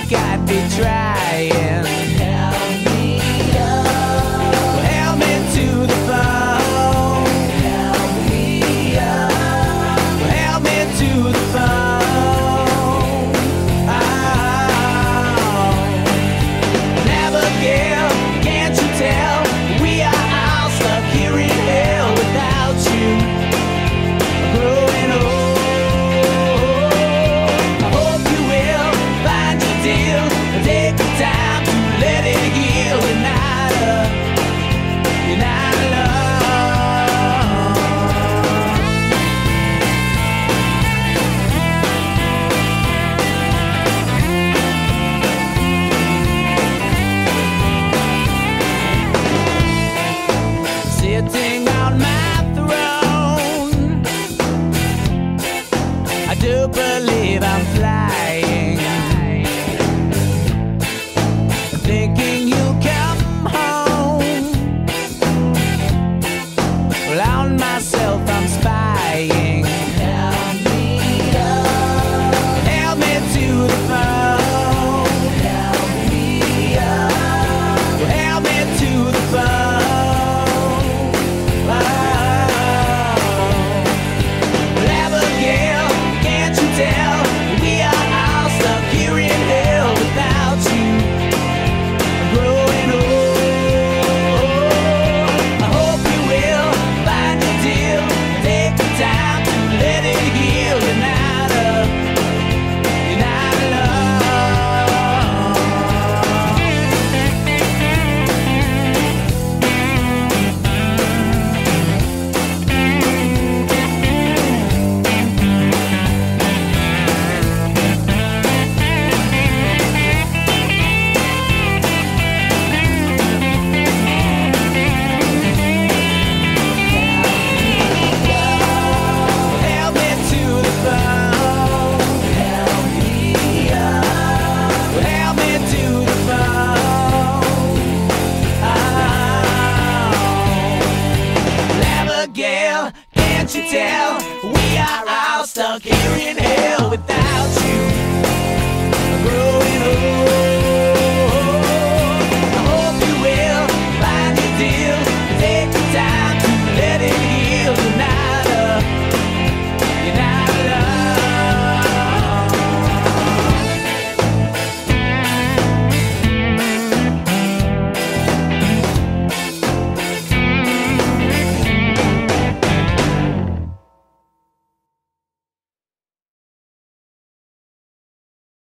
think I'd be trying. Help me up. Help me to the phone. Help me up. Help me to the phone. Oh. Abigail, can't you tell? We are all stuck here in hell without you. Growing old. I hope you will find your deal. Take the time to let it heal. You're not alone. You're not alone. Sitting on my throne, I do believe I'm flying, thinking you'll come home. Well, on myself I'm spying. Help me up. Help me to the phone. Help me up. Help me to the phone. Abigail, can't you tell? We are all stuck here in hell without you. Growing old. I hope you will find your deal. Take the time to let it heal. You're not alone. You're not help me to the phone. Help me up. Help me to the phone. Oh. Abigail, can't you tell?